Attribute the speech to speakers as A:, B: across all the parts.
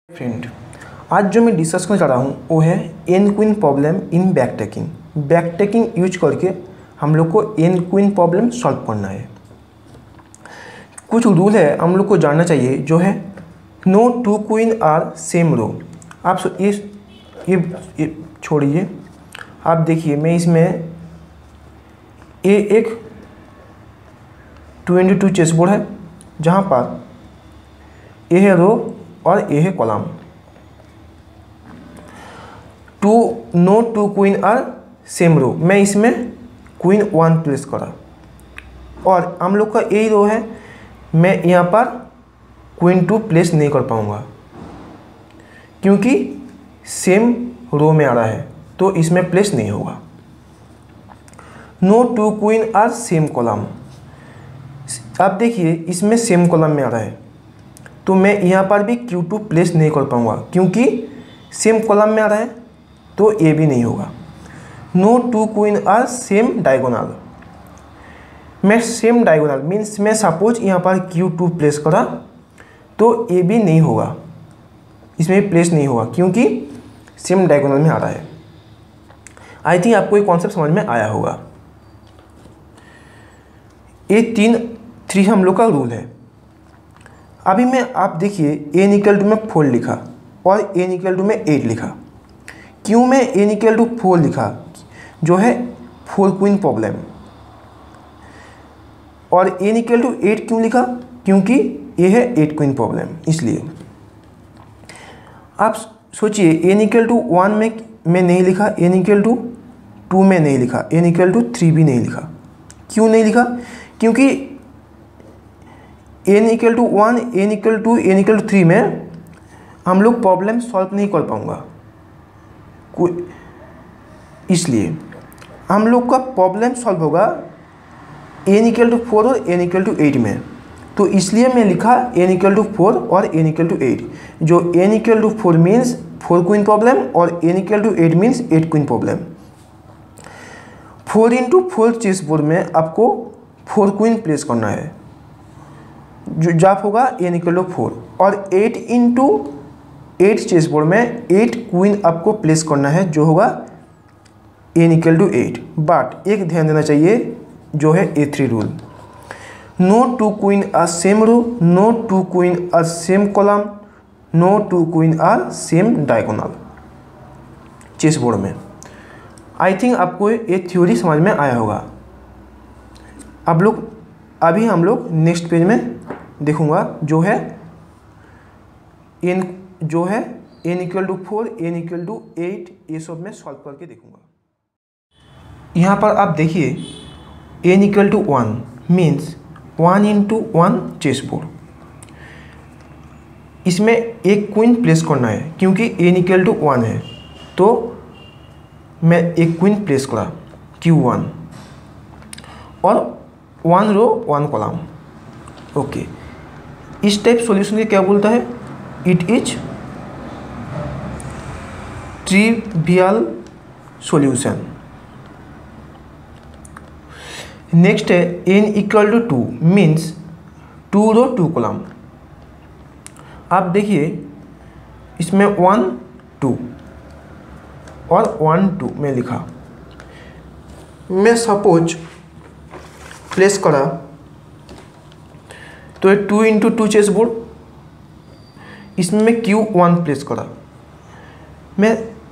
A: Friend, आज जो मैं डिस्कस करना चाह रहा हूँ वो है N queen problem in backtracking. Backtracking use करके हम लोग को एन क्वीन प्रॉब्लम सॉल्व करना है। कुछ रूल है हम लोग को जानना चाहिए, जो है no two queen are same row. आप ये छोड़िए, आप देखिए मैं इसमें एक 22 चेसबोर्ड है जहाँ पर ए है रो और ए है column. No two queen are same row, मैं इसमें क्वीन 1 प्लेस करा और हम लोग का यही रो है, मैं यहाँ पर क्वीन 2 प्लेस नहीं कर पाऊँगा क्योंकि सेम रो में आ रहा है, तो इसमें प्लेस नहीं होगा। No two queen are same column, आप देखिए इसमें सेम कॉलम में आ रहा है, तो मैं यहाँ पर भी Q2 प्लेस नहीं कर पाऊँगा क्योंकि सेम कॉलम में आ रहा है, तो ये भी नहीं होगा। No two queen are same diagonal, मैं सेम डायगोनल मीन्स मैं सपोज यहाँ पर Q2 प्लेस करा तो ये भी नहीं होगा, इसमें भी प्लेस नहीं होगा क्योंकि सेम डायगोनल में आ रहा है। आई थिंक आपको ये कॉन्सेप्ट समझ में आया होगा। ये 3 हम लोग का रूल है। अभी मैं आप देखिए n इक्वल टू में 4 लिखा और n इक्वल टू में 8 लिखा। क्यों मैं n इक्वल टू 4 लिखा, जो है 4 क्वीन प्रॉब्लम, और n इक्वल टू 8 क्यों लिखा, क्योंकि ये है 8 क्वीन प्रॉब्लम। इसलिए आप सोचिए n इक्वल टू 1 में मैं नहीं लिखा, n इक्वल टू 2 में नहीं लिखा, n इक्वल टू 3 भी नहीं लिखा। क्यों नहीं लिखा, क्योंकि n equal to 1, n equal to 3 में हम लोग प्रॉब्लम सॉल्व नहीं कर पाऊँगा, इसलिए हम लोग का प्रॉब्लम सॉल्व होगा n इक्वल टू 4 और n इक्वल टू 8 में। तो इसलिए मैं लिखा n इक्वल टू 4 और n इक्वल टू 8, जो n equal to 4 means 4 queen problem और n equal to 8 means 8 queen problem. 4 into 4 chess board में आपको 4 क्वीन प्लेस करना है, जो जाप होगा n इक्वल टू 4, और 8 इंटू 8 चेस बोर्ड में 8 क्वीन आपको प्लेस करना है, जो होगा n इक्वल टू 8। बट एक ध्यान देना चाहिए, जो है A3 rule, no two queen are same row, no two queen are same column, no two queen are same diagonal chess board में। आई थिंक आपको ये थ्योरी समझ में आया होगा। अभी हम लोग नेक्स्ट पेज में देखूंगा, जो है n equal to 4, n equal to 8, ये सब मैं सॉल्व करके देखूंगा। यहाँ पर आप देखिए n equal to 1 means 1 into 1 chess board, इसमें एक क्वीन प्लेस करना है क्योंकि n इक्वल टू 1 है, तो मैं एक क्वीन प्लेस करा Q1 और 1 रो 1 कॉलम। ओके, इस टाइप सॉल्यूशन के क्या बोलता है, it is trivial solution. Next है n equal to 2 means 2 row 2 column. आप देखिए इसमें 1 2 और 1 2 में लिखा, मैं सपोज प्लेस करा तो 2 इंटू 2 चेस बोर्ड, इसमें मैं Q1 प्लेस करा, मैं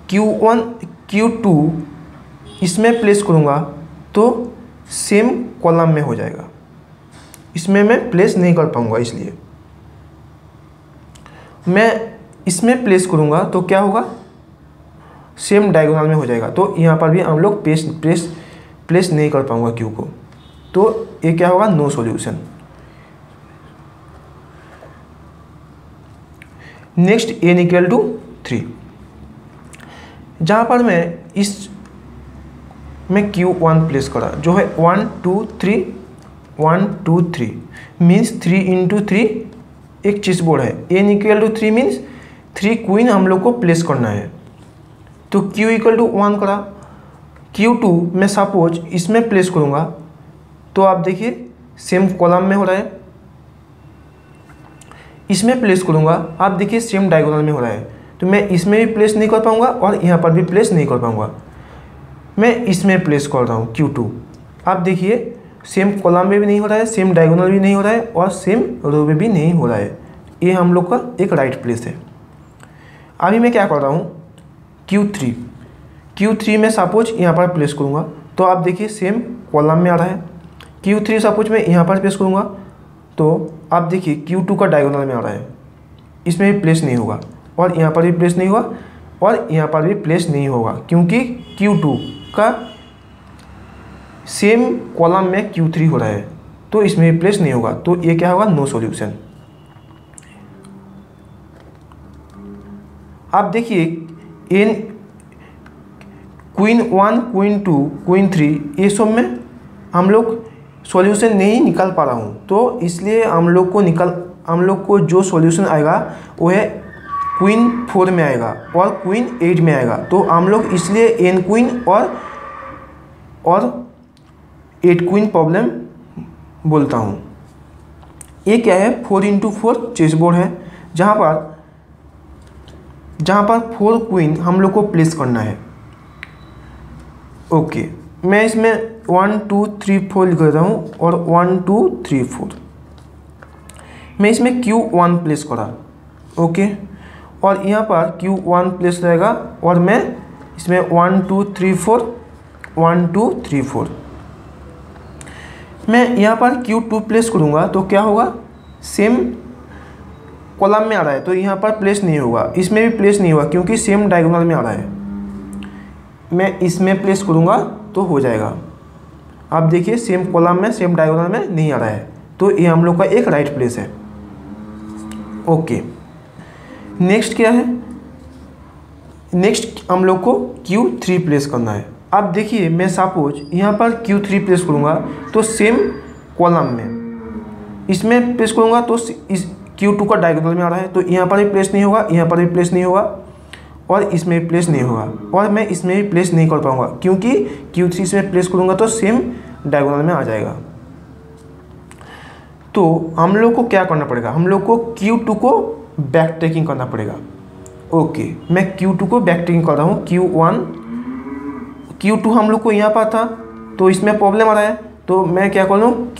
A: Q2 इसमें प्लेस करूँगा तो सेम कॉलम में हो जाएगा, इसमें मैं प्लेस नहीं कर पाऊँगा, इसलिए मैं इसमें प्लेस करूँगा तो क्या होगा, सेम डायगोनल में हो जाएगा, तो यहाँ पर भी हम लोग प्लेस नहीं कर पाऊँगा Q को, तो ये क्या होगा, no solution. Next n equal to 3, जहाँ पर मैं Q1 प्लेस करा, जो है 1 2 3 1 2 3 मीन्स 3 इंटू 3 एक चेस बोर्ड है, n equal to 3 means 3 queen हम लोग को प्लेस करना है, तो Q इक्वल टू 1 करा। Q2 मैं सपोज इसमें प्लेस करूँगा, तो आप देखिए सेम कॉलम में हो रहा है, इसमें प्लेस करूँगा, आप देखिए सेम डायगोनल में हो रहा है, तो मैं इसमें भी प्लेस नहीं कर पाऊँगा और यहाँ पर भी प्लेस नहीं कर पाऊँगा। मैं इसमें प्लेस कर रहा हूँ Q2, आप देखिए सेम कॉलम में भी नहीं हो रहा है, सेम डायगोनल भी नहीं हो रहा है और सेम रो में भी नहीं हो रहा है। ये हम लोग का एक राइट प्लेस है। अभी मैं क्या कर रहा हूँ, Q3 में सपोज यहाँ पर प्लेस करूँगा, तो आप देखिए सेम कॉलम में आ रहा है। Q3 सपोज मैं यहाँ पर प्लेस करूँगा, तो आप देखिए Q2 का डायगोनल में आ रहा है, इसमें भी प्लेस नहीं होगा और यहाँ पर भी प्लेस नहीं होगा और यहाँ पर भी प्लेस नहीं होगा, क्योंकि Q2 का सेम कॉलम में Q3 हो रहा है, तो इसमें भी प्लेस नहीं होगा। तो ये क्या होगा, नो सॉल्यूशन। आप देखिए इन क्वीन 1, क्वीन 2, क्वीन 3 ये सब में हम लोग सॉल्यूशन नहीं निकाल पा रहा हूँ, तो इसलिए हम लोग को जो सॉल्यूशन आएगा वो है क्वीन 4 में आएगा और क्वीन 8 में आएगा। तो हम लोग इसलिए एन क्वीन और 8 क्वीन प्रॉब्लम बोलता हूँ। ये क्या है, 4x4 चेस बोर्ड है, जहाँ पर 4 क्वीन हम लोग को प्लेस करना है। ओके, मैं इसमें 1 2 3 4 लिख देता हूँ और 1 2 3 4 मैं इसमें Q1 प्लेस करा। ओके, और यहाँ पर Q1 प्लेस रहेगा और मैं इसमें 1 2 3 4 1 2 3 4 मैं यहाँ पर Q2 प्लेस करूँगा, तो क्या होगा, सेम कॉलम में आ रहा है, तो यहाँ पर प्लेस नहीं होगा, इसमें भी प्लेस नहीं होगा क्योंकि सेम डायगोनल में आ रहा है। मैं इसमें प्लेस करूँगा तो हो जाएगा। आप देखिए सेम कॉलम में सेम डायगोनल में नहीं आ रहा है, तो ये हम लोग का एक राइट प्लेस है। ओके, नेक्स्ट क्या है, नेक्स्ट हम लोग को Q3 प्लेस करना है। आप देखिए मैं सपोज यहाँ पर Q3 प्लेस करूँगा, तो सेम कॉलम में इसमें प्लेस करूँगा, तो इस Q2 का डायगोनल में आ रहा है, तो यहाँ पर भी प्लेस नहीं होगा, यहाँ पर भी प्लेस नहीं होगा और इसमें भी प्लेस नहीं होगा और मैं इसमें भी प्लेस नहीं कर पाऊँगा, क्योंकि Q3 इसमें प्लेस करूँगा तो सेम डायगोनल में आ जाएगा। तो हम लोग को क्या करना पड़ेगा, हम लोग को Q2 को बैक ट्रैकिंग करना पड़ेगा। ओके, मैं Q2 को बैक ट्रैकिंग कर रहा हूँ। Q2 हम लोग को यहाँ पर था, तो इसमें प्रॉब्लम आ रहा है, तो मैं क्या कर रहा हूँ,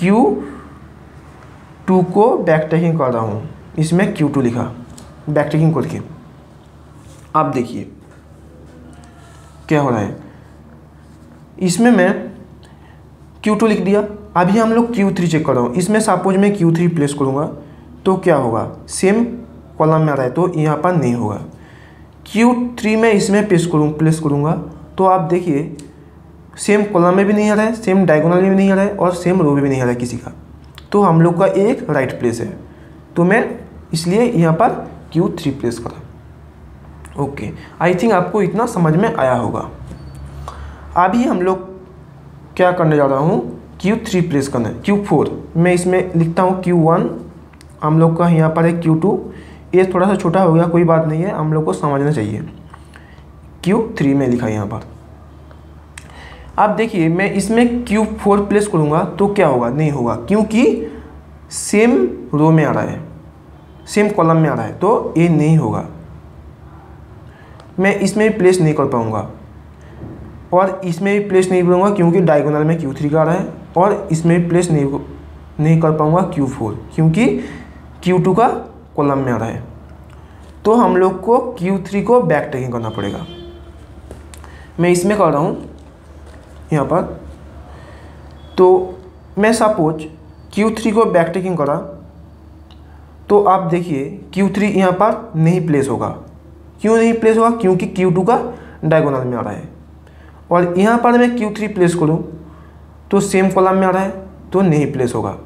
A: Q2 को बैक ट्रैकिंग कर रहा हूँ। इसमें Q2 लिखा बैक ट्रैकिंग करके। आप देखिए क्या हो रहा है, इसमें मैं Q2 लिख दिया। अभी हम लोग Q3 चेक कर रहा हूँ, इसमें सपोज मैं Q3 प्लेस करूँगा, तो क्या होगा, सेम कॉलम में आ रहा है, तो यहाँ पर नहीं होगा। Q3 में इसमें प्लेस करूँगा, तो आप देखिए सेम कॉलम में भी नहीं आ रहा है, सेम डायगोनल में भी नहीं आ रहा है और सेम रो में भी नहीं आ रहा है किसी का, तो हम लोग का एक राइट प्लेस है। तो मैं इसलिए यहाँ पर Q3 प्लेस करा। ओके, आई थिंक आपको इतना समझ में आया होगा। अभी हम लोग क्या करने जा रहा हूँ, Q3 प्लेस करना है। Q4 मैं इसमें लिखता हूँ Q1, हम लोग का यहाँ पर है Q2, ये थोड़ा सा छोटा हो गया, कोई बात नहीं है, हम लोग को समझना चाहिए। Q3 में लिखा यहाँ पर। आप देखिए मैं इसमें Q4 प्लेस करूँगा तो क्या होगा, नहीं होगा, क्योंकि सेम रो में आ रहा है, सेम कॉलम में आ रहा है, तो ये नहीं होगा। मैं इसमें भी प्लेस नहीं कर पाऊँगा और इसमें भी प्लेस नहीं करूँगा क्योंकि डायगोनल में Q3 का आ रहा है, और इसमें भी प्लेस नहीं कर पाऊँगा Q4 क्योंकि Q2 का कॉलम में आ रहा है। तो हम लोग को Q3 को बैक ट्रैकिंग करना पड़ेगा। मैं इसमें कर रहा हूँ यहाँ पर, तो मैं सपोज Q3 को बैक ट्रैकिंग करा, तो आप देखिए Q3 यहाँ पर नहीं प्लेस होगा। क्यों नहीं प्लेस होगा, क्योंकि Q2 का डायगोनल में आ रहा है, और यहाँ पर मैं Q3 प्लेस करूँ तो सेम कॉलम में आ रहा है, तो नहीं प्लेस होगा।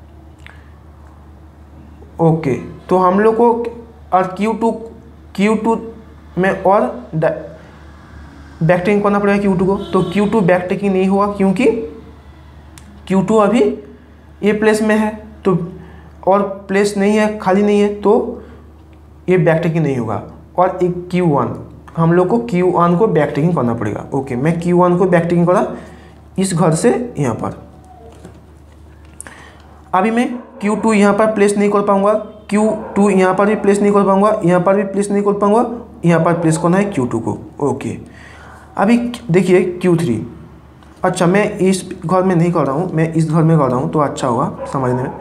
A: ओके, तो हम लोग को और Q2 में और बैक ट्रैकिंग करना पड़ेगा Q2 को, तो Q2 बैक ट्रैकिंग नहीं होगा क्योंकि Q2 अभी ये प्लेस में है, तो और प्लेस नहीं है, खाली नहीं है, तो ये बैक ट्रैकिंग नहीं होगा। और एक Q1 हम लोग को Q1 को बैक ट्रैकिंग करना पड़ेगा। ओके, मैं Q1 को बैक ट्रैकिंग करा इस घर से यहाँ पर। अभी मैं Q2 यहाँ पर प्लेस नहीं कर पाऊँगा Q2 यहाँ पर भी प्लेस नहीं कर पाऊँगा, यहाँ पर भी प्लेस नहीं कर पाऊँगा, यहाँ पर प्लेस करना है Q2 को। ओके, अभी देखिए Q3। अच्छा, मैं इस घर में नहीं कर रहा हूँ, मैं इस घर में कर रहा हूँ तो अच्छा होगा समझने में।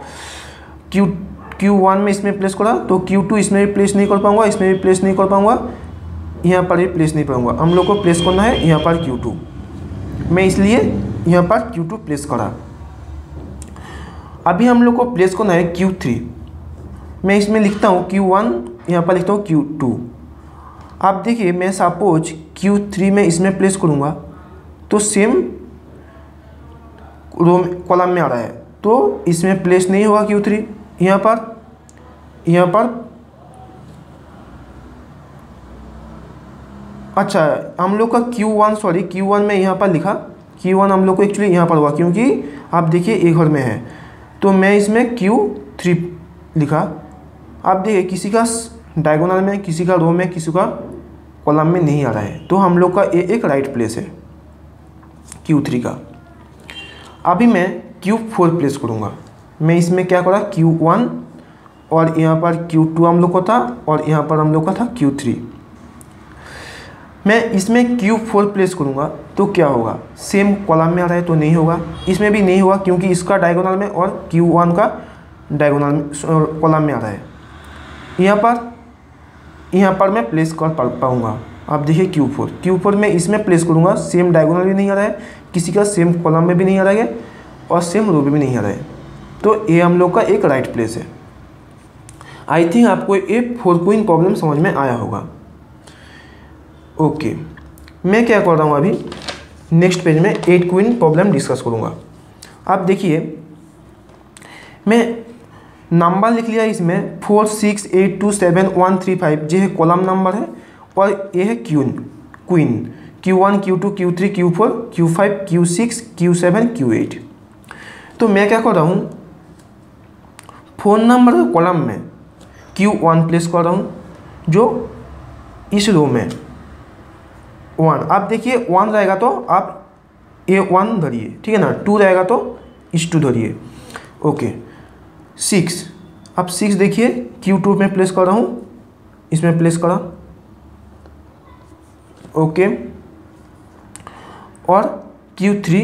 A: Q1 में इसमें प्लेस करा तो Q2 इसमें भी प्लेस नहीं कर पाऊँगा, इसमें भी प्लेस नहीं कर पाऊँगा, यहाँ पर भी प्लेस नहीं पाऊँगा। हम लोग को प्लेस करना है यहाँ पर Q2, मैं इसलिए यहाँ पर Q2 प्लेस करा। अभी हम लोग को प्लेस करना है Q3, मैं इसमें लिखता हूँ Q1, यहाँ पर लिखता हूँ Q2। आप देखिए, मैं सपोज Q3 में इसमें प्लेस करूँगा तो सेम रो कॉलम में आ रहा है, तो इसमें प्लेस नहीं होगा Q3। यहाँ पर अच्छा, हम लोग का Q1 में यहाँ पर लिखा, Q1 हम लोग को एक्चुअली यहाँ पर हुआ, क्योंकि आप देखिए एक घर में है, तो मैं इसमें Q3 लिखा। आप देखिए किसी का डायगोनल में, किसी का रो में, किसी का कॉलम में नहीं आ रहा है, तो हम लोग का ये एक राइट प्लेस है Q3 का। अभी मैं Q4 प्लेस करूँगा। मैं इसमें क्या करा, Q1 और यहाँ पर Q2 हम लोग को था, और यहाँ पर हम लोग का था Q3। मैं इसमें Q4 प्लेस करूँगा तो क्या होगा, सेम कॉलम में आ रहा है तो नहीं होगा, इसमें भी नहीं होगा क्योंकि इसका डायगोनल में और Q1 का डायगोनल में कॉलम में आ रहा है। यहाँ पर मैं प्लेस कर पाऊँगा। आप देखिए Q4 में इसमें प्लेस करूँगा, सेम डायगोनल भी नहीं आ रहा है, किसी का सेम कॉलम में भी नहीं आ रहा है और सेम रो में भी नहीं आ रहा है, तो ये हम लोग का एक राइट प्लेस है। आई थिंक आपको ये 4 क्वीन प्रॉब्लम समझ में आया होगा। ओके, मैं क्या कर रहा हूँ अभी नेक्स्ट पेज में 8 क्वीन प्रॉब्लम डिस्कस करूँगा। आप देखिए, मैं नंबर लिख लिया इसमें 4 6 8 2 7 1 3 5, ये है कॉलम नंबर है, और ये है queen Q1 Q2 Q3 Q4 Q5 Q6 Q7 Q8। तो मैं क्या कर रहा हूँ, फ़ोन नंबर के कॉलम में Q1 प्लेस कर रहा हूँ, जो इस रो में 1। आप देखिए 1 रहेगा तो आप A1 धरिए, ठीक है ना, 2 रहेगा तो इस 2 धरिए। ओके, 6, अब 6 देखिए Q2 में प्लेस कर रहा हूँ, इसमें प्लेस करा। ओके, और Q3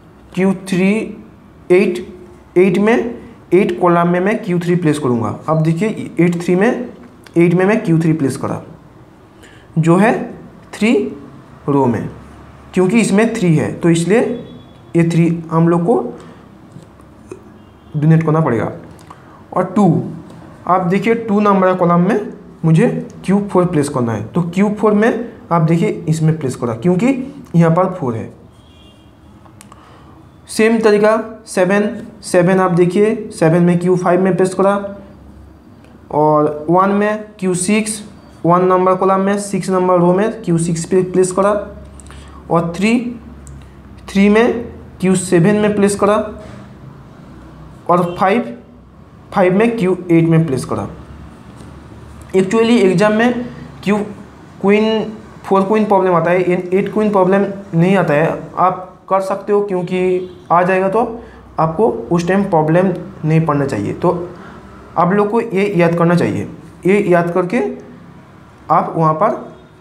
A: 8 में 8 कॉलम में मैं Q3 प्लेस करूँगा। अब देखिए 8 में मैं Q3 प्लेस करा, जो है 3 रो में, क्योंकि इसमें 3 है तो इसलिए ये 3 हम लोग को डोनेट करना पड़ेगा। और 2, आप देखिए 2 नंबर कॉलम में मुझे Q4 प्लेस करना है, तो Q4 में आप देखिए इसमें प्लेस करा, क्योंकि यहाँ पर 4 है। सेम तरीका 7 आप देखिए 7 में Q5 में प्लेस करा, और 1 में Q6 1 नंबर कॉलम में 6 नंबर रो में Q6 पे प्लेस करा, और 3 में Q7 में प्लेस करा, और 5 में Q8 में प्लेस करा। एक्चुअली एग्जाम में 4 क्वीन प्रॉब्लम आता है, 8 क्वीन प्रॉब्लम नहीं आता है। आप कर सकते हो, क्योंकि आ जाएगा तो आपको उस टाइम प्रॉब्लम नहीं पड़ना चाहिए। तो आप लोग को ये याद करना चाहिए, ये याद करके आप वहाँ पर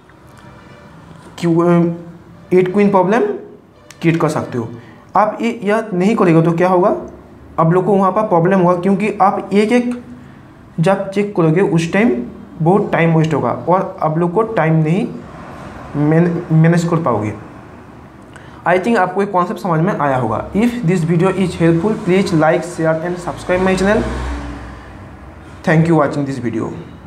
A: 8 क्वीन प्रॉब्लम क्रिएट कर सकते हो। आप ये याद नहीं करेगा तो क्या होगा, आप लोग को वहाँ पर प्रॉब्लम होगा, क्योंकि आप एक जब चेक करोगे उस टाइम बहुत टाइम वेस्ट होगा और आप लोग को टाइम नहीं मैनेज कर पाओगे। आई थिंक आपको एक कॉन्सेप्ट समझ में आया होगा। If this video is helpful, please like share and subscribe my channel. Thank you watching this video.